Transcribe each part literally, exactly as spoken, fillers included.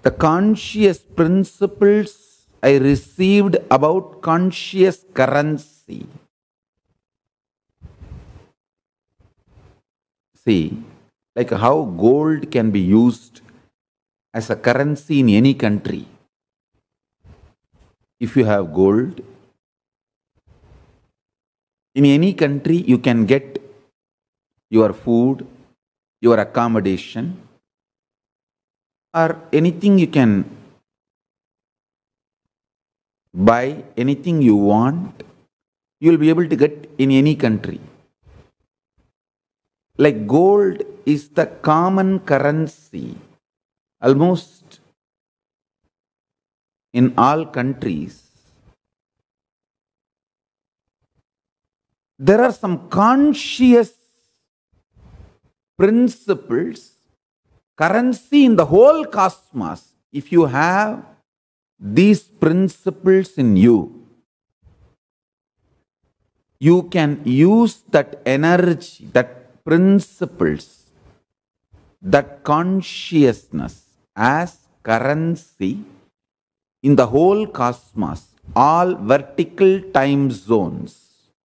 the conscious principles I received about conscious currency. See, like how gold can be used as a currency in any country. If you have gold, in any country you can get your food, your accommodation, or anything you can buy, anything you want, you will be able to get in any country. Like gold is the common currency almost in all countries. There are some conscious principles, currency in the whole cosmos. If you have these principles in you, you can use that energy, that principles, that consciousness as currency in the whole cosmos, all vertical time zones.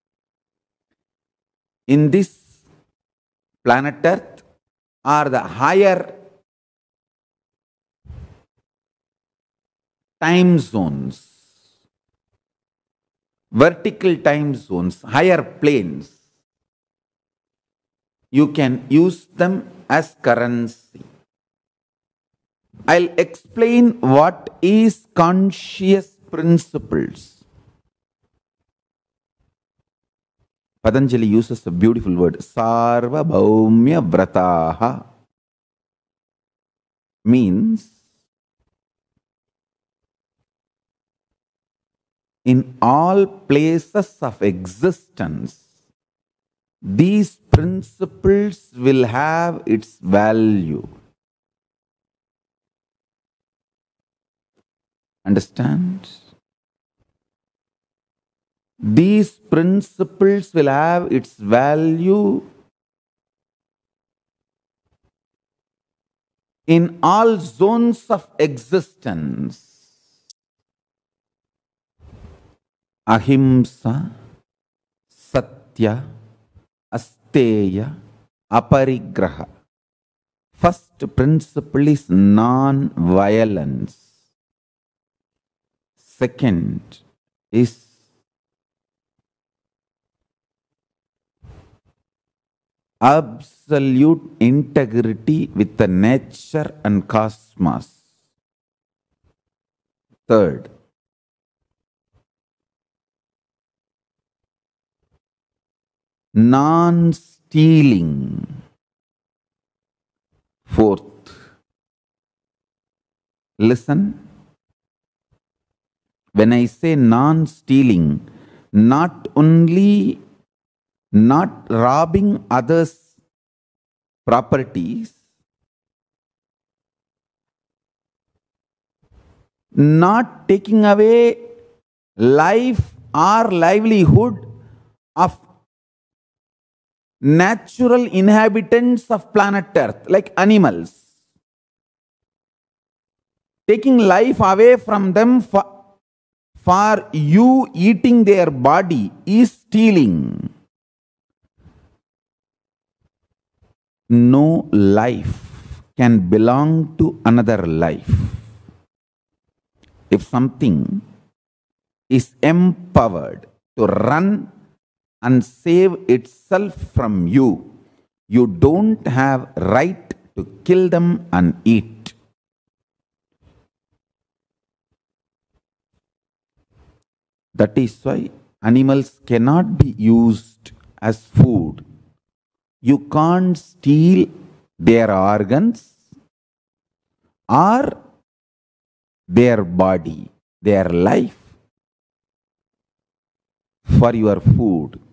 In this planet Earth are the higher time zones, vertical time zones, higher planes. You can use them as currency. I'll explain what is conscious principles. Patanjali uses a beautiful word, Sarva Bhaumya Vrataha. Means, in all places of existence, these principles will have its value. Understand? These principles will have its value in all zones of existence. Ahimsa, Satya, Asteya, Aparigraha. First principle is non-violence. Second is absolute integrity with the nature and cosmos. Third, non-stealing. Fourth, listen. When I say non-stealing, not only not robbing others' properties, not taking away life or livelihood of natural inhabitants of planet Earth, like animals. Taking life away from them for, for you eating their body is stealing. No life can belong to another life. If something is empowered to run and save itself from you, you don't have right to kill them and eat. That is why animals cannot be used as food. You can't steal their organs or their body, their life for your food.